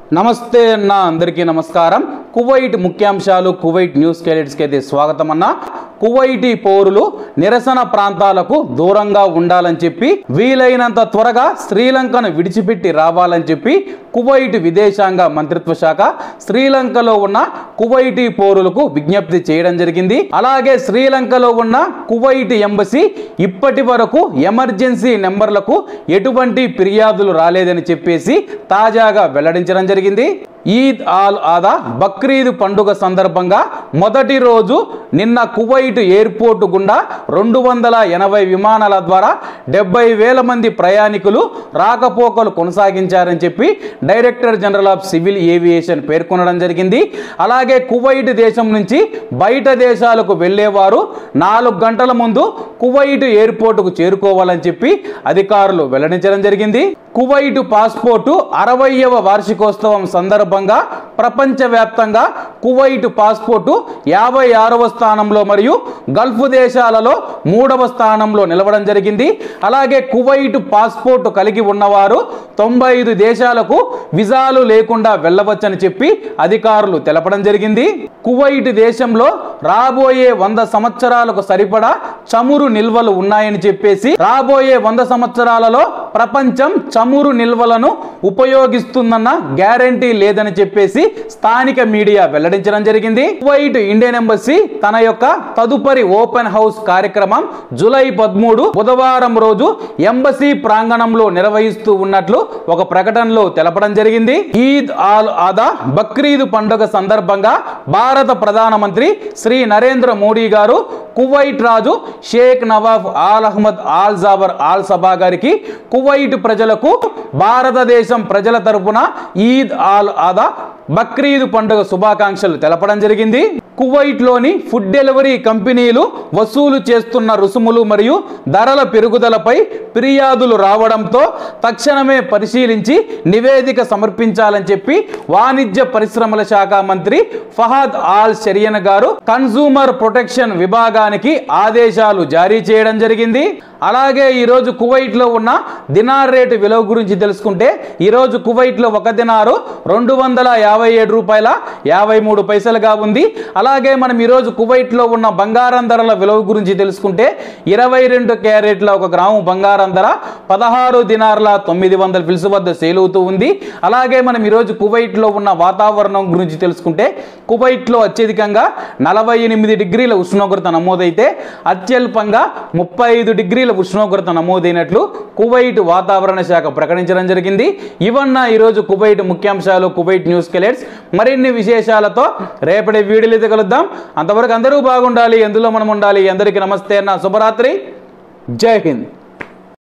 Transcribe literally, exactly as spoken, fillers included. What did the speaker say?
నమస్తే అన్న అందరికీ నమస్కారం। కువైట్ ముఖ్యాంశాలు కువైట్ న్యూస్ క్యాలెట్స్ కి అయితే స్వాగతం అన్న। కువైటీ పౌరులు నిరసన ప్రాంతాలకు దూరంగా ఉండాలని చెప్పి వీలైనంత త్వరగా శ్రీలంకను విడిచిపెట్టి రావాలని చెప్పి కువైట్ విదేశాంగ మంత్రిత్వ శాఖ శ్రీలంకలో ఉన్న కువైటీ పౌరులకు విజ్ఞప్తి చేయడం జరిగింది। అలాగే శ్రీలంకలో ఉన్న కువైట్ ఎంబసీ ఇప్పటి వరకు ఎమర్జెన్సీ నెంబర్లకు ఎటువంటి ఫిర్యాదులు రాలేదని చెప్పేసి తాజాగా వెల్లడించడం జరిగింది। ఈద్ ఆల్ ఆదా బక్రీద్ పండుగ సందర్భంగా మొదటి రోజు నిన్న కువైట్ ఎయిర్పోర్ట్ గుండా రెండు వందల ఎనభై విమానాల ద్వారా డెబ్బై వేల మంది ప్రయాణికులు రాకపోకలు కొనసాగించారని చెప్పి director general of civil aviation పేర్కొనడం జరిగింది। అలాగే కువైట్ దేశం నుంచి బయట దేశాలకు వెళ్లేవారు నాలుగు గంటల ముందు కువైట్ ఎయిర్పోర్టుకు చేరుకోవాలని చెప్పి అధికారులు వెల్లడించడం జరిగింది। కువైట్ పాస్పోర్టు అరవైవ వార్షికోత్సవం సందర్భంగా ప్రపంచవ్యాప్తంగా కువైట్ పాస్పోర్టు యాభై ఆరవ స్థానంలో మరియు గల్ఫ్ దేశాలలో మూడవ స్థానంలో నిలవడం జరిగింది। అలాగే కువైట్ పాస్పోర్టు కలిగి ఉన్నవారు తొంభై ఐదు దేశాలకు విజాలు లేకుండా వెళ్ళవచ్చని చెప్పి అధికారులు తెలపడం జరిగింది। కువైట్ దేశంలో రాబోయే వంద సంవత్సరాలకు సరిపడా చమురు నిల్వలు ఉన్నాయని చెప్పేసి రాబోయే వంద సంవత్సరాలలో ప్రపంచం చమురు నిల్వలను ఉపయోగిస్తుందన్న గ్యారంటీ లేదని చెప్పేసి స్థానిక మీడియా వెల్లడించడం జరిగింది। కువైట్ ఇండియన్ ఎంబసీ తన యొక్క తదుపరి ఓపెన్ హౌస్ కార్యక్రమం జూలై పదమూడు బుధవారం రోజు ఎంబసీ ప్రాంగణంలో నిర్వహిస్తూ ఉన్నట్లు ఒక ప్రకటనలో తెలపడం జరిగింది। ఈద్ ఆల్ ఆదా బక్రీద్ పండుగ సందర్భంగా భారత ప్రధానమంత్రి శ్రీ నరేంద్ర మోడీ గారు కువైట్ రాజు Sheikh Nawaf Al Ahmad Al Jaber Al Sabah గారికి కువైట్ ప్రజలకు భారతదేశం ప్రజల తరపున ఈద్ ఆల్ ఆదా బక్రీద్ పండుగ శుభాకాంక్షలు తెలపడం జరిగింది। కువైట్ లోని ఫుడ్ డెలివరీ కంపెనీలు వసూలు చేస్తున్న రుసుములు మరియు ధరల పెరుగుదలపై ఫిర్యాదులు రావడంతో తక్షణమే పరిశీలించి నివేదిక సమర్పించాలని చెప్పి వాణిజ్య పరిశ్రమల శాఖ మంత్రి ఫహద్ ఆల్ షరియన్ గారు కన్సూమర్ ప్రొటెక్షన్ విభాగానికి ఆదేశాలు జారీ చేయడం జరిగింది। అలాగే ఈరోజు కువైట్ లో ఉన్న దినార్ రేటు విలువ గురించి తెలుసుకుంటే ఈరోజు కువైట్ లో ఒక దినారు రెండు వందల యాభై ఏడు రూపాయల యాభై మూడు పైసలుగా ఉంది। అలాగే మనం ఈరోజు కువైట్ లో ఉన్న బంగారం ధరల విలువ గురించి తెలుసుకుంటే ఇరవై రెండు క్యారెట్ల ఒక గ్రాము బంగారం ధర పదహారు దినార్ల తొమ్మిది వందల ఫిల్స్ వద్ద సేల్ అవుతూ ఉంది। అలాగే మనం ఈరోజు కువైట్ లో ఉన్న వాతావరణం గురించి తెలుసుకుంటే కువైట్ లో అత్యధికంగా నలభై ఎనిమిది డిగ్రీల ఉష్ణోగ్రత నమోదైతే అత్యల్పంగా ముప్పై ఐదు డిగ్రీల ఉష్ణోగ్రత నమోదైనట్లు కువైట్ వాతావరణ శాఖ ప్రకటించడం జరిగింది। ఇవన్న ఈరోజు కువైట్ ముఖ్యాంశాలు కువైట్ న్యూస్ క్యాలెట్స్ మరిన్ని విశేషాలతో రేపటి వీడియోలు అయితే కలుద్దాం। అంతవరకు అందరూ బాగుండాలి, ఎందులో మనం ఉండాలి। అందరికీ నమస్తే అన్న, శుభరాత్రి, జై హింద్।